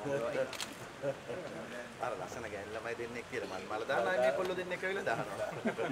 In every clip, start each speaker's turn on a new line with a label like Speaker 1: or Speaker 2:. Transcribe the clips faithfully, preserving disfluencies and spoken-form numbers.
Speaker 1: අර ලස්සන ගෑනු ළමයි දෙන්නෙක් කියලා මල් මල දානවා මේ කොල්ල දෙන්නෙක් ඇවිල්ලා දානවා.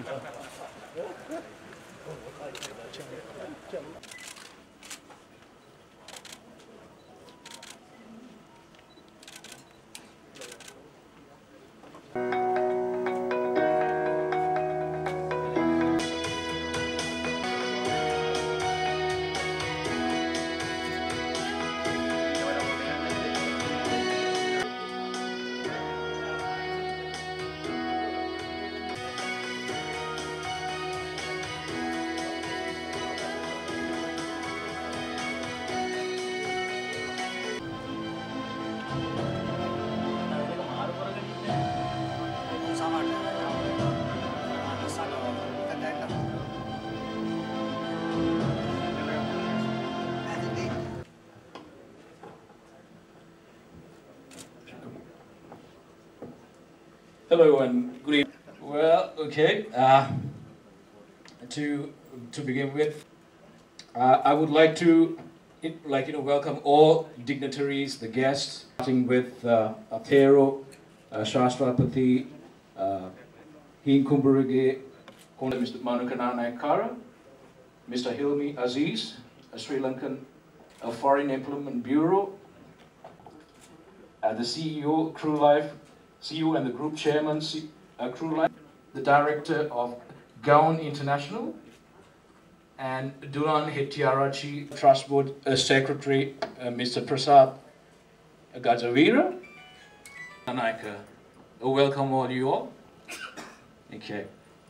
Speaker 2: Hello and good evening. Well, okay. Uh, to to begin with, uh, I would like to like you know welcome all dignitaries, the guests, starting with uh, Athero, uh, Shastrapati, uh, Heen Kumburige, Mister Manukana Naikara, Mister Hilmi Aziz, a Sri Lankan uh, Foreign Employment Bureau, uh, the C E O, Crew Life. C E O and the Group Chairman, C uh, Crew Life, the Director of Gown International, and Duran Hettiarachi, Trust Board uh, Secretary, uh, Mister Prasad Gajavira. Anaika, uh, welcome all you all. Okay.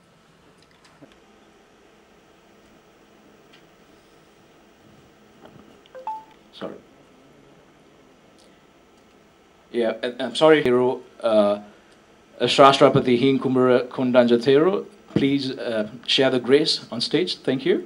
Speaker 2: Sorry. Yeah, I'm sorry, Hero. Uh, Shastrapati Heen Kumbura Kundanjathero, please uh, share the grace on stage. Thank you.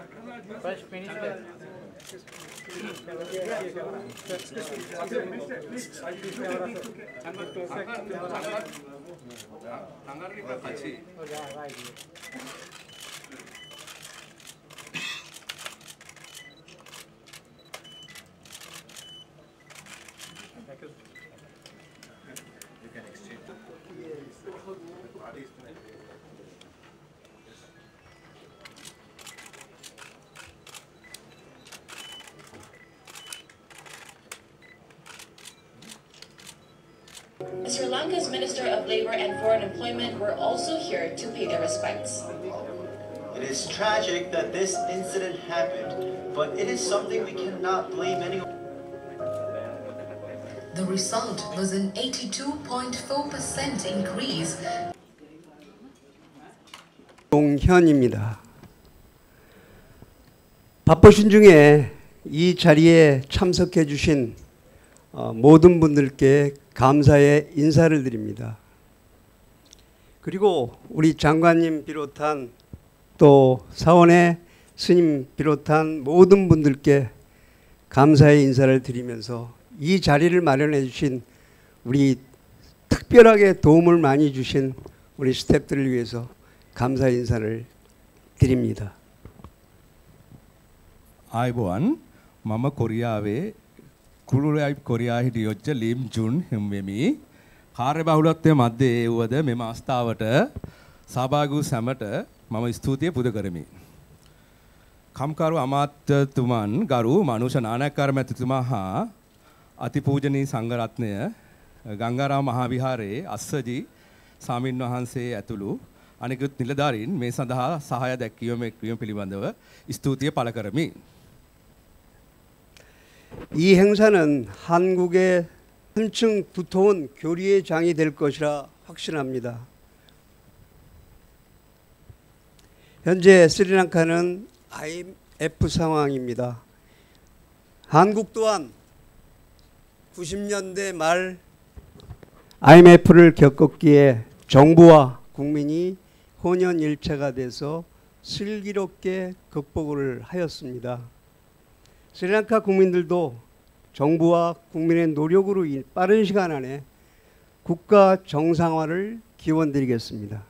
Speaker 3: First finish it.
Speaker 4: Sri Lanka's Minister of Labour and Foreign Employment were also here to pay their respects.
Speaker 5: It is tragic that this incident happened, but it is something we cannot blame anyone.
Speaker 6: The result was an eighty-two point four percent increase.
Speaker 7: 동현입니다. 바쁘신 중에 이 자리에 참석해 주신 모든 분들께 감사의 인사를 드립니다. 그리고 우리 장관님 비롯한 또 사원의 스님 비롯한 모든 분들께 감사의 인사를 드리면서 이 자리를 마련해 주신 우리 특별하게 도움을 많이 주신 우리 스태프들을 위해서 감사 인사를 드립니다.
Speaker 8: ආයුබෝවන් මම කොරියාවේ කුරුලයි කොරියා හිටියොච්ච ලිම් ජුන් හිම්වෙමි කාර්යබහුලත්වයේ මැද්දේ වුවද මෙම අවස්ථාවට සහභාගී වූ සැමට මම ස්තුතිය පුද කරමි. කම්කරු අමාත්‍යතුමන් ගරු මනුෂ නානායක්කාර මැතිතුමා හා අතිපූජනීය සංඝරත්නය ගංගාරාම මහා විහාරයේ අස්සජි ස්වාමින් වහන්සේ ඇතුළු අනිකුත් නිලධාරීන් මේ සඳහා සහාය දැක්වීම එක්වීම පිළිබඳව ස්තුතිය පළ කරමි.
Speaker 7: 이 행사는 한국의 한층 두터운 교류의 장이 될 것이라 확신합니다. 현재 스리랑카는 아이엠에프 상황입니다. 한국 또한 구십 년대 말 아이엠에프를 겪었기에 정부와 국민이 혼연일체가 돼서 슬기롭게 극복을 하였습니다. 스리랑카 국민들도 정부와 국민의 노력으로 빠른 시간 안에 국가 정상화를 기원드리겠습니다.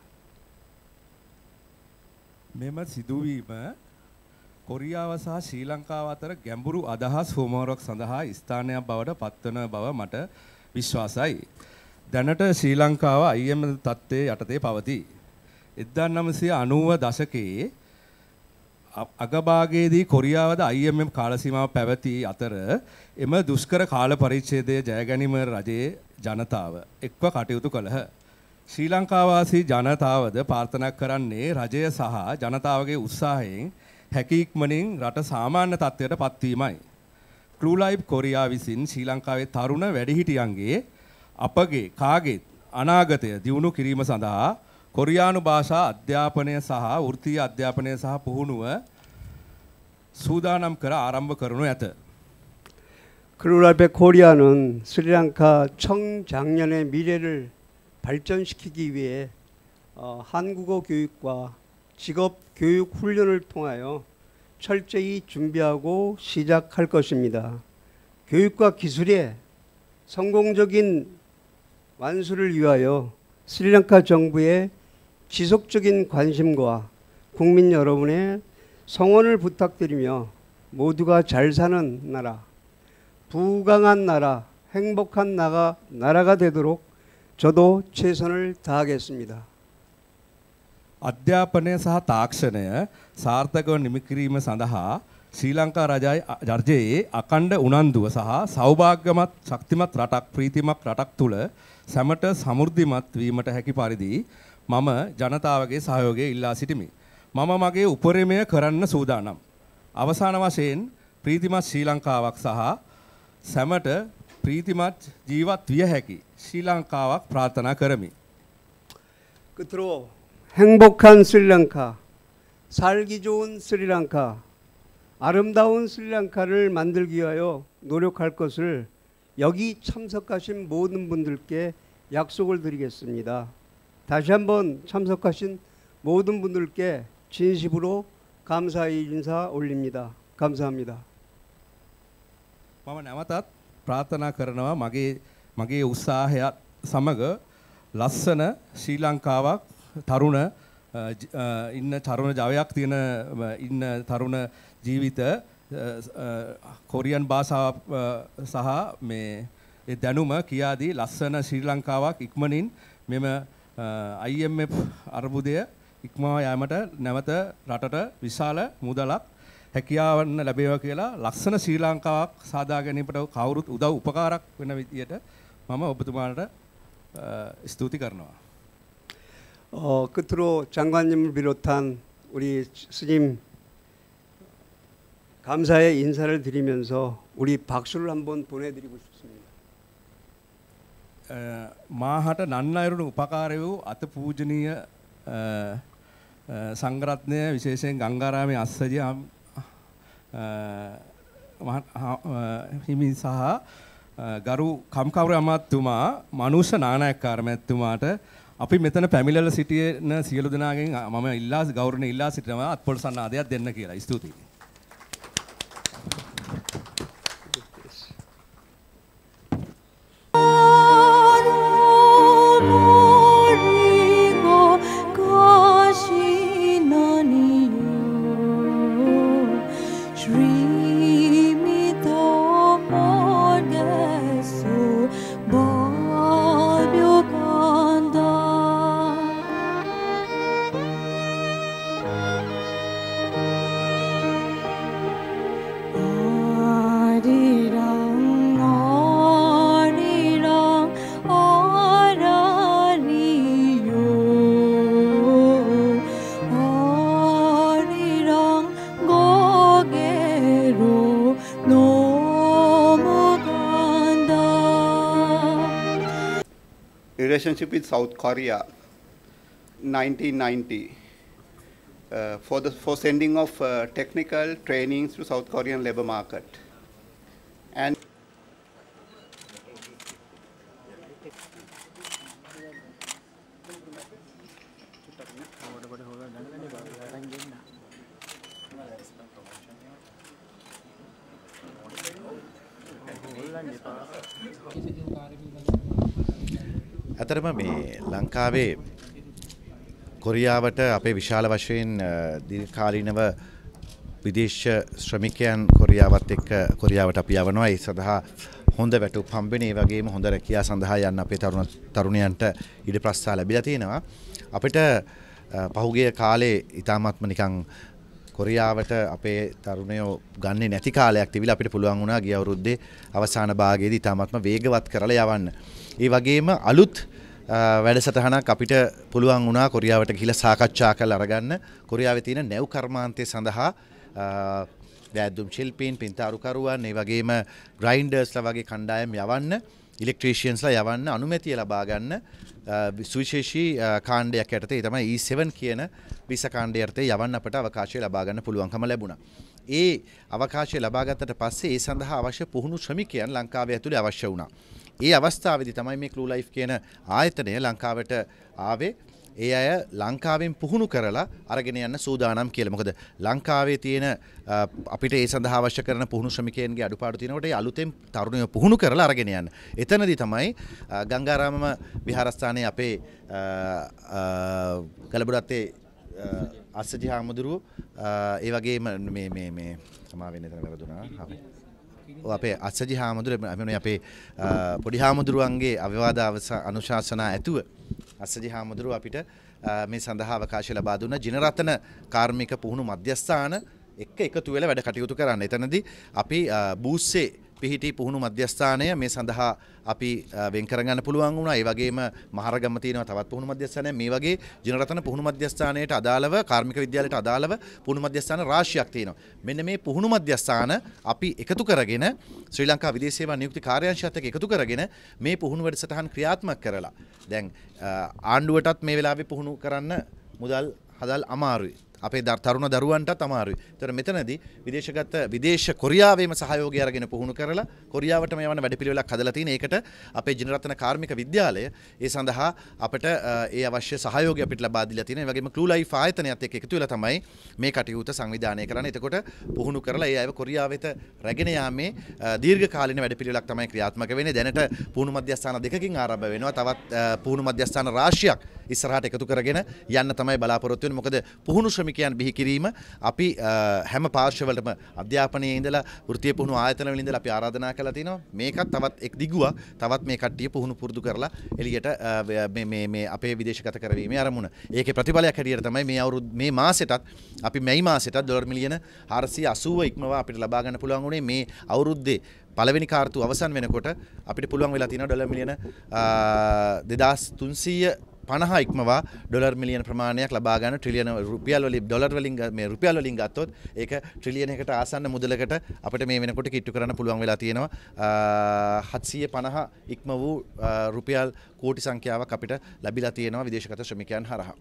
Speaker 8: මෙම සිදුවීම කොරියාව සහ ශ්‍රී ලංකාව අතර ගැඹුරු අදහස් හුවමාරුවක් සඳහා ස්ථානයක් බවට පත්වන බව මට විශ්වාසයි. දැනට ශ්‍රී ලංකාව අයිඑම්එෆ් තත්ත්වයේ යටතේ පවතී. එක්දාස් නවසිය අනූව දශකයේ අගභාගයේදී කොරියාවද අයිඑම්එෆ් කාල සීමාව පැවති අතර එම දුෂ්කර කාල පරිච්ඡේදය ජය ගැනීම රජයේ ජනතාව එක්ව කටයුතු කළහ. ශ්‍රී ලංකාවාසී ජනතාවද ප්‍රාර්ථනා කරන්නේ රජය සහ ජනතාවගේ උත්සාහයෙන් හැකි ඉක්මනින් රට සාමාන්‍ය තත්ත්වයට පත්වීමයි. ක්ලූලයිබ් කොරියා විසින් ශ්‍රී ලංකාවේ තරුණ වැඩිහිටියන්ගේ අපගේ කාගේත් අනාගතය දියුණු කිරීම සඳහා කොරියානු භාෂා අධ්‍යාපනය සහ වෘත්තීය අධ්‍යාපනය සහ පුහුණුව සූදානම් කර ආරම්භ කරනු ඇත.
Speaker 7: 클루라이브 코리아는 스리랑카 청장년의 미래를 발전시키기 위해 어, 한국어 교육과 직업 교육 훈련을 통하여 철저히 준비하고 시작할 것입니다. 교육과 기술의 성공적인 완수를 위하여 스리랑카 정부의 지속적인 관심과 국민 여러분의 성원을 부탁드리며 모두가 잘 사는 나라, 부강한 나라, 행복한 나라, 나라가 되도록 저도 최선을 다하겠습니다.
Speaker 8: අධ්‍යාපනය සහ තාක්ෂණය සාර්ථකව නිම කිරීම සඳහා ශ්‍රී ලංකා රජයේ අඛණ්ඩ උනන්දුව සහ සෞභාග්‍යමත් ශක්තිමත් රටක් ප්‍රීතිමත් රටක් තුළ සැමට සමෘද්ධිමත් වීමට හැකි පරිදි මම ජනතාවගේ සහයෝගය ඉල්ලා සිටිමි. මම මගේ උපරිමය කරන්න සූදානම්. අවසාන වශයෙන් ප්‍රීතිමත් ශ්‍රී ලංකාවක් සහ සැමට ප්‍රීතිමත් ජීවත් විය හැකි ශ්‍රී ලංකාවක් ප්‍රාර්ථනා කරමි.
Speaker 7: 끝으로 행복한 스리랑카, 살기 좋은 스리랑카, 아름다운 스리랑카를 만들기 위하여 노력할 것을 여기 참석하신 모든 분들께 약속을 드리겠습니다. 다시 한번 참석하신 모든 분들께 진심으로 감사의 인사 올립니다. 감사합니다.
Speaker 8: මම නැවතත් ප්‍රාර්ථනා කරනවා මගේ මගේ උත්සාහයත් සමග ලස්සන ශ්‍රී ලංකාවක් තරුණ ඉන්න තරුණ ජවයක් තියෙන ඉන්න තරුණ ජීවිත කොරියන් භාෂාව සහ මේ ඒ දැනුම කියාදී ලස්සන ශ්‍රී ලංකාවක් ඉක්මනින් මෙම I M F අර්බුදය ඉක්මවා යාමට නැවත රටට විශාල මුදලක් හැකියාවන්න ලැබේවා කියලා ලස්සන ශ්‍රී ලංකාවක් සාදා ගැනීමට කවුරුත් උදව් උපකාරක් වෙන විදියට මම ඔබතුමාට ස්තුති කරනවා.
Speaker 7: 어, 끝으로 장관님을 비롯한 우리 스님 감사의 인사를 드리면서 우리 박수를 한번 보내드리고 싶습니다.
Speaker 8: මාහට නන්නයිරුණු උපකාරය වූ අත පූජනීය සංඝරත්නය විශේෂයෙන් ගංගාරාමේ අස්සජි හිමි සහ ගරු කම්කවුරු අමාත්‍යතුමා මනුෂ්‍ය නානායක්කාර මැතිතුමාට අපි මෙතන පැමිණලා සිටින සියලු දෙනාගෙන් මම ඉල්ලා ගෞරවණීය ඉල්ලා සිටිනවා අත්පොළසන්න ආදයක් දෙන්න කියලා. ස්තුතියි.
Speaker 3: Relationship with South Korea, nineteen ninety, uh, for the for sending of uh, technical trainings to South Korean labor market, and
Speaker 1: ඇතරම මේ ලංකාවේ කොරියාවට අපේ විශාල වශයෙන් දීර්ඝකාලීනව විදේශ ශ්‍රමිකයන් කොරියාවත් එක්ක කොරියාවට අපි යවනවා. ඒ සඳහා හොඳ වැටුප් හම්බෙන ඒ වගේම හොඳ රැකියා සඳහා යන්න අපේ තරුණ තරුණයන්ට ඉඩ ප්‍රස්ථා ලැබිලා තියෙනවා. අපිට පහුගිය කාලේ ඊටාත්ම නිකන් කොරියාවට අපේ තරුණයෝ ගන්නේ නැති කාලයක් තිබිලා අපිට පුළුවන් වුණා ගිය අවුරුද්දේ අවසාන භාගයේදී ඊටාත්ම වේගවත් කරලා යවන්න. ඒ වගේම අලුත් වැඩසටහනක් අපිට පුළුවන් වුණා කොරියාවට ගිහිලා සාකච්ඡා කරලා අරගන්න කොරියාවේ තියෙන නැව් කර්මාන්තය සඳහා වැද්දුම් ශිල්පීන් පින්තාරුකරුවන් ඒ වගේම ග්‍රයින්ඩර්ස්ලා වගේ කණ්ඩායම් යවන්න ඉලෙක්ට්‍රීෂියන්ස්ලා යවන්න අනුමැතිය ලබා ගන්න සුවිශේෂී කාණ්ඩයක් යටතේ ඒ තමයි E seven කියන විසා කාණ්ඩය යටතේ යවන්න අපට අවකාශය ලබා ගන්න පුළුවන්කම ලැබුණා. ඒ අවකාශය ලබා ගත්තට පස්සේ ඒ සඳහා අවශ්‍ය පුහුණු ශ්‍රමිකයන් ලංකාවේ ඇතුලේ අවශ්‍ය වුණා. ඒ අවස්ථාවේදී තමයි මේ Clue Life කියන ආයතනය ලංකාවට ආවේ. ඒ අය ලංකාවෙන් පුහුණු කරලා අරගෙන යන්න සූදානම් කියලා. මොකද ලංකාවේ තියෙන අපිට ඒ සඳහා අවශ්‍ය කරන පුහුණු ශ්‍රමිකයන්ගේ අඩුපාඩු තියෙනකොට ඒ අලුතෙන් තරුණයෝ පුහුණු කරලා අරගෙන යන්න. එතනදී තමයි ගංගාරාම විහාරස්ථානයේ අපේ ගලබුරත්තේ අස්සජි හාමුදුරුවෝ ඒ වගේම මේ මේ මේ සමාවෙන්න එතන වැරදුනා. අපේ අස්සජි හාමුදුරුවෝ අපේ පොඩි හාමුදුරුවන්ගේ අවවාද අනුශාසනා ඇතුව අස්සජි හාමුදුරුවෝ අපිට මේ සඳහා අවකාශය ලබා දුන්න ජිනරතන කාර්මික පුහුණු මධ්‍යස්ථාන එක්ක එකතු වෙලා වැඩ කටයුතු කරන්න. එතනදී අපි බූස්සේ පිහිටි පුහුණු මධ්‍යස්ථානය මේ සඳහා අපි වෙන් කරගන්න පුළුවන් වුණා. ඒ වගේම මහරගම තියෙනවා තවත් පුහුණු මධ්‍යස්ථානයක්. මේ වගේ ජිනරතන පුහුණු මධ්‍යස්ථානයට අදාළව කාර්මික විද්‍යාලයට අදාළව පුහුණු මධ්‍යස්ථාන රාශියක් තියෙනවා. මෙන්න මේ පුහුණු මධ්‍යස්ථාන අපි එකතු කරගෙන ශ්‍රී ලංකා විදේශ සේවා නියුක්ති කාර්යාංශයත් එක්ක එකතු කරගෙන මේ පුහුණු වැඩසටහන් ක්‍රියාත්මක කරලා දැන් ආණ්ඩුවටත් මේ වෙලාවේ පුහුණු කරන්න මුදල් හදල් අමාරුයි. අපේ තරුණ දරුවන්ටත් අමාරුයි. ඒතර මෙතනදී විදේශගත විදේශ කොරියාවේම සහයෝගය අරගෙන පුහුණු කරලා කොරියාවටම යවන වැඩපිළිවෙලක් හදලා තියෙන. ඒකට අපේ ජිනරත්න කාර්මික විද්‍යාලය ඒ සඳහා අපිට ඒ අවශ්‍ය සහයෝගය අපිට ලබා දීලා තියෙනවා. ඒ වගේම ක්ලූ ලයිෆ් ආයතනයත් එක්ක එකතු වෙලා තමයි මේ කටයුතු සංවිධානය කරන්නේ. එතකොට පුහුණු කරලා ඒ අයව කොරියාවෙත රැගෙන යාමේ දීර්ඝකාලීන වැඩපිළිවෙලක් තමයි ක්‍රියාත්මක වෙන්නේ. දැනට පුහුණු මධ්‍යස්ථාන දෙකකින් ආරම්භ වෙනවා. තවත් පුහුණු මධ්‍යස්ථාන රාශියක් ඉස්සරහට එකතු කරගෙන යන්න තමයි බලාපොරොත්තු වෙන්නේ. මොකද පුහුණු ශ්‍රමිකයන් බිහි කිරීම අපි හැම පාර්ශවවලටම අධ්‍යාපනයේ ඉඳලා වෘත්තීය පුහුණු ආයතන වල ඉඳලා අපි ආරාධනා කරලා තිනවා. මේකත් තවත් එක් දිගුවක් තවත් මේ කට්ටිය පුහුණු පුරුදු කරලා එළියට මේ මේ මේ අපේ විදේශගත කරවීමේ අරමුණ. ඒකේ ප්‍රතිඵලයක් හැටියට තමයි මේ අවුරුදු මේ මාසෙටත් අපි මැයි මාසෙටත් ඩොලර් මිලියන හාරසිය අසූව ඉක්මවා අපිට ලබා ගන්න පුළුවන් වුණේ. මේ අවුරුද්දේ පළවෙනි කාර්තු අවසන් වෙනකොට අපිට පුළුවන් වෙලා තියෙනවා ඩොලර් මිලියන දෙදාස් තුන්සීය පනහ ඉක්මවා ඩොලර් මිලියන ප්‍රමාණයක් ලබා ගන්න ට්‍රිලියන රුපියල් වලින් ඩොලර් වලින් මේ රුපියල් වලින් ගත්තොත් ඒක ට්‍රිලියනයකට ආසන්න මුදලකට අපිට මේ වෙනකොට කිට්ටු කරන්න පුළුවන් වෙලා තියෙනවා. හත්සිය පනහ ඉක්ම වූ රුපියල් කෝටි සංඛ්‍යාවක් අපිට ලැබිලා තියෙනවා විදේශගත ශ්‍රමිකයන් හරහා.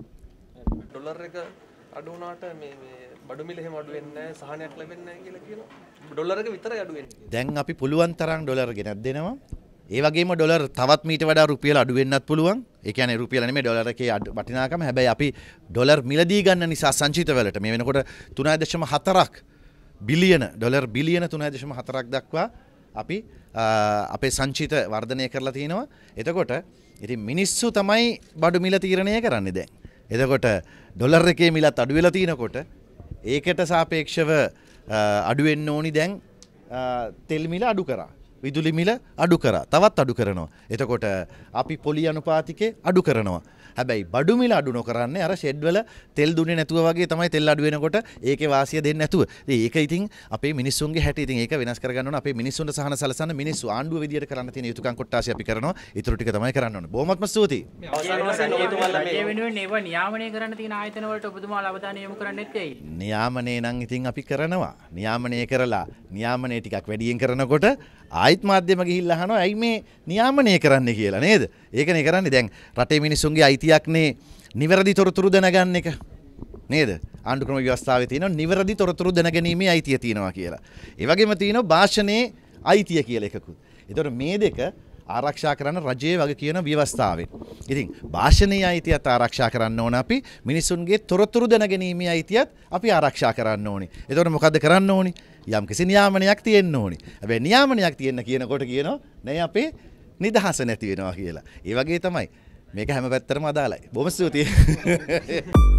Speaker 9: ඩොලර් එක අඩු වුණාට මේ මේ බඩු මිල එහෙම අඩු වෙන්නේ නැහැ, සහනයක් ලැබෙන්නේ නැහැ කියලා කියනවා. ඩොලර් එක විතරයි අඩු වෙන්නේ.
Speaker 1: දැන් අපි පුළුවන් තරම් ඩොලර් ගෙනත් දෙනවා. ඒ වගේම ඩොලර් තවත් මීට වඩා රුපියල් අඩු වෙන්නත් පුළුවන්. ඒ කියන්නේ රුපියල නෙමෙයි ඩොලර් එකේ වටිනාකම. හැබැයි අපි ඩොලර් මිලදී ගන්න නිසා සංචිතවලට මේ වෙනකොට තුනයි දශම හතරක් බිලියන ඩොලර් බිලියන තුනයි දශම හතරක් දක්වා අපි අපේ සංචිත වර්ධනය කරලා තිනවා. එතකොට ඉතින් මිනිස්සු තමයි බඩු මිල තීරණය කරන්නේ දැන්. එතකොට ඩොලර් එකේ මිලත් අඩු වෙලා තිනකොට ඒකට සාපේක්ෂව අඩු වෙන්න ඕනි. දැන් තෙල් මිල අඩු කරා, විදුලි මිල අඩු කරා, තවත් අඩු කරනවා. එතකොට අපි පොලි අනුපාතිකේ අඩු කරනවා. හැබැයි බඩු මිල අඩු නොකරන්නේ අර ෂෙඩ් වල තෙල් දුන්නේ නැතුව වගේ තමයි තෙල් අඩු වෙනකොට ඒකේ වාසිය දෙන්නේ නැතුව. ඉතින් ඒක ඉතින් අපේ මිනිස්සුන්ගේ හැටි. ඉතින් ඒක වෙනස් කරගන්න ඕන. අපේ මිනිස්සුන්ට සහන සලසන්න මිනිස්සු ආණ්ඩුව විදියට කරන්න තියෙන යුතුයකම් කොටාසි අපි කරනවා. ඊටු ටික තමයි කරන්න ඕන. බොහොමත්ම ස්තුතියි.
Speaker 9: අවසාන වශයෙන් ඔබතුමාලා මේ
Speaker 10: වෙනුවෙන් ඒව නියාමනය කරන්න තියෙන ආයතන වලට ඔබතුමාලා අවධානය යොමු කරන්නේ නැත්තේ ඇයි?
Speaker 1: නියාමනය නම් ඉතින් අපි කරනවා. නියාමනය කරලා නියාමනය ටිකක් වැඩියෙන් කරනකොට ආයිත් මාධ්‍යම ගිහිල්ලා අහනවා ඇයි මේ නියාමනය කරන්න කියලා නේද? ඒකනේ කරන්නේ. දැන් රටේ මිනිස්සුන්ගේ අයිතියක්නේ නිවැරදි තොරතුරු දැනගන්න එක. නේද? ආණ්ඩු ක්‍රම ව්‍යවස්ථාවේ තියෙනවා නිවැරදි තොරතුරු දැනගැනීමේ අයිතිය තියෙනවා කියලා. ඒ වගේම තියෙනවා භාෂණයේ අයිතිය කියලා එකකුත්. ඒතකොට මේ දෙක ආරක්ෂා කරන්න රජයේ වගේ කියන ව්‍යවස්ථාවෙන්. ඉතින් භාෂණීය අයිතියත් ආරක්ෂා කරන්න ඕන අපි. මිනිසුන්ගේ තොරතුරු දැනගැනීමේ අයිතියත් අපි ආරක්ෂා කරන්න ඕනි. එතකොට මොකද්ද කරන්න ඕනි? යම්කිසි නියාමනයක් තියෙන්න ඕනි. හැබැයි නියාමනයක් තියෙන්න කියනකොට කියනවා නෑ අපේ නිදහස නැති වෙනවා කියලා. ඒ වගේ තමයි. මේක හැම පැත්තටම අදාළයි. බොහොම ස්තුතියි.